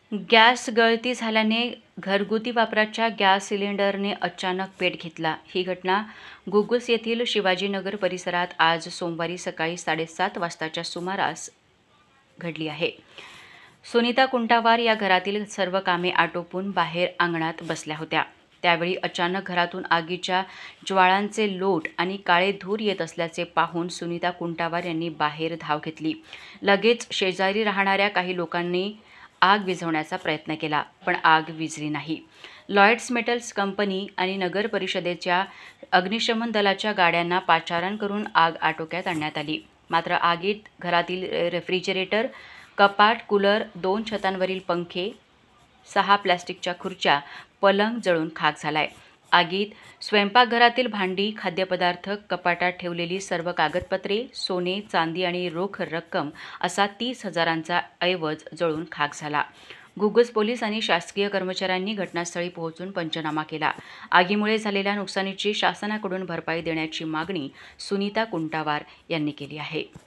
Gas गळती झाल्याने घरगुती वापराच्या गॅस सिलेंडरने अचानक पेट घेतला. ही घटना घुग्गुस येथील शिवाजीनगर परिसरात आज सोमवारी सकाळी 7:30 वाजताच्या सुमारास घडली आहे. सुनीता कुंटावार या घरातील सर्व कामे आटोपून बाहेर अंगणात बसल्या होत्या. त्यावेळी अचानक घरातून आगीच्या ज्वाळांचे लोट आणि काळे धूर येत असल्याचे पाहून सुनीता कुंटावार यांनी बाहेर धाव घेतली. लगेच शेजारी राहणाऱ्या काही लोकांनी आग विझवण्याचा प्रयत्न केला, पण आग विझली नाही. लॉयड्स मेटल्स कंपनी आणि नगर परिषदेच्या अग्निशमन दलाच्या गाड्यांना पाचारण करून आग आटोक्यात आणण्यात आली. मात्र आगीत घरातील रेफ्रिजरेटर, कपाट, कूलर, 2 छतांवरील पंखे, 6 प्लास्टिकच्या खुर्च्या, पलंग जळून खाक झालाय. आगीत स्वयंपाकघरातील भांडी, खाद्यपदार्थ, कपाटात ठेवलेली सर्व कागदपत्रे, सोने, चांदी आणि रोख रक्कम असा 30,000चा ऐवज जळून खाक झाला. घुग्गुस पोलीस आणि शासकीय कर्मचाऱ्यांनी घटनास्थळी पोहोचून पंचनामा केला. आगीमुळे झालेल्या नुकसानीची शासनाकडून भरपाई देण्याची मागणी सुनीता कुंटावार यांनी केली आहे.